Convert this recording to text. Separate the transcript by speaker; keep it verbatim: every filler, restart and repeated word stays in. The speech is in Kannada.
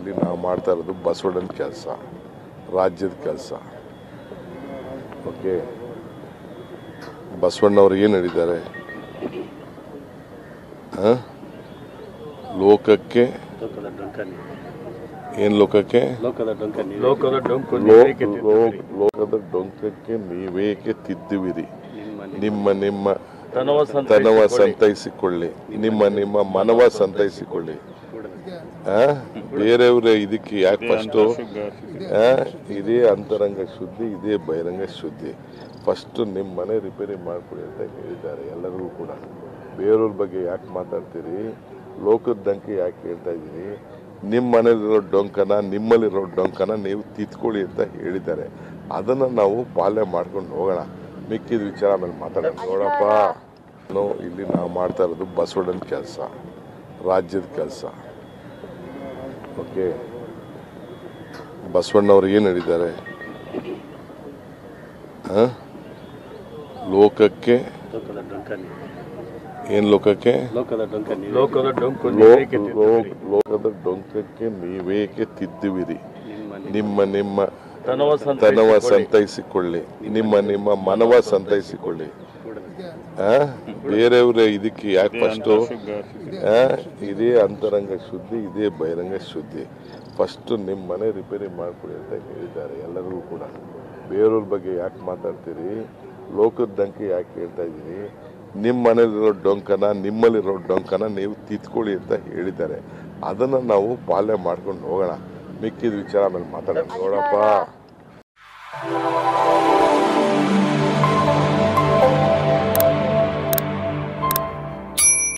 Speaker 1: ಇಲ್ಲಿ ನಾವು ಮಾಡ್ತಾ ಇರೋದು ಬಸವಣ್ಣನ ಕೆಲಸ, ರಾಜ್ಯದ ಕೆಲಸ. ಓಕೆ, ಬಸವಣ್ಣವ್ರು ಏನು ಹೇಳಿದ್ದಾರೆ? ಲೋಕಕ್ಕೆ ಏನು ಲೋಕಕ್ಕೆ
Speaker 2: ಲೋಕದ
Speaker 1: ಡೊಂಕಕ್ಕೆ ನೀವೇಕೆ ತಿದ್ದುವಿರಿ? ನಿಮ್ಮ ನಿಮ್ಮ ತನವ ಸಂತೈಸಿಕೊಳ್ಳಿ, ನಿಮ್ಮ ನಿಮ್ಮ ಮನವ ಸಂತೈಸಿಕೊಳ್ಳಿ. ಬೇರೆಯವರೇ ಇದಕ್ಕೆ ಯಾಕೆ ಫಸ್ಟು ಇದೇ ಅಂತರಂಗ ಶುದ್ಧಿ, ಇದೇ ಬಹಿರಂಗ ಶುದ್ಧಿ. ಫಸ್ಟು ನಿಮ್ಮ ಮನೆ ರಿಪೇರಿ ಮಾಡಿಕೊಡಿ ಅಂತ ಹೇಳಿದ್ದಾರೆ ಎಲ್ಲರಿಗೂ ಕೂಡ. ಬೇರೆಯವ್ರ ಬಗ್ಗೆ ಯಾಕೆ ಮಾತಾಡ್ತೀರಿ? ಲೋಕದ ದಂಕೆ ಯಾಕೆ ಹೇಳ್ತಾ ಇದ್ದೀರಿ? ನಿಮ್ಮ ಮನೇಲಿರೋ ಡೊಂಕನ, ನಿಮ್ಮಲ್ಲಿರೋ ಡೊಂಕನ ನೀವು ತಿದ್ಕೊಳ್ಳಿ ಅಂತ ಹೇಳಿದ್ದಾರೆ. ಅದನ್ನು ನಾವು ಪಾಲನೆ ಮಾಡ್ಕೊಂಡು ಹೋಗೋಣ. ಮಿಕ್ಕಿದ ವಿಚಾರ ಆಮೇಲೆ ಮಾತಾಡೋಣ. ನೋಡಪ್ಪ, ಇಲ್ಲಿ ನಾವು ಮಾಡ್ತಾ ಇರೋದು ಬಸವಣ್ಣನ ಕೆಲಸ, ರಾಜ್ಯದ ಕೆಲಸ. ಓಕೆ, ಬಸವಣ್ಣವ್ರು ಏನು ಹೇಳಿದ್ದಾರೆ? ಲೋಕಕ್ಕೆ ಏನು ಲೋಕಕ್ಕೆ
Speaker 2: ಲೋಕದ
Speaker 1: ಡೊಂಕಕ್ಕೆ ನೀವೇಕೆ ತಿದ್ದುವಿರಿ? ನಿಮ್ಮ ನಿಮ್ಮ ತನವ ಸಂತೈಸಿಕೊಳ್ಳಿ, ನಿಮ್ಮ ನಿಮ್ಮ ಮನವ ಸಂತೈಸಿಕೊಳ್ಳಿ. ಬೇರೆಯವರೇ ಇದಕ್ಕೆ ಯಾಕೆ ಫಸ್ಟು ಇದೇ ಅಂತರಂಗ ಶುದ್ಧಿ, ಇದೇ ಬಹಿರಂಗ ಶುದ್ಧಿ. ಫಸ್ಟು ನಿಮ್ಮ ಮನೆ ರಿಪೇರಿ ಮಾಡಿಕೊಡಿ ಅಂತ ಹೇಳಿದ್ದಾರೆ ಎಲ್ಲರಿಗೂ ಕೂಡ. ಬೇರೆಯವ್ರ ಬಗ್ಗೆ ಯಾಕೆ ಮಾತಾಡ್ತೀರಿ? ಲೋಕದ ದಂಕೆ ಯಾಕೆ ಹೇಳ್ತಾ ಇದ್ದೀರಿ? ನಿಮ್ಮ ಮನೇಲಿರೋ ಡೊಂಕನ, ನಿಮ್ಮಲ್ಲಿರೋ ಡೊಂಕನ ನೀವು ತಿದ್ಕೊಳ್ಳಿ ಅಂತ ಹೇಳಿದ್ದಾರೆ. ಅದನ್ನು ನಾವು ಪಾಲನೆ ಮಾಡ್ಕೊಂಡು ಹೋಗೋಣ. ಮಿಕ್ಕಿದ ವಿಚಾರ ಆಮೇಲೆ ಮಾತಾಡೋಣ. ನೋಡಪ್ಪ.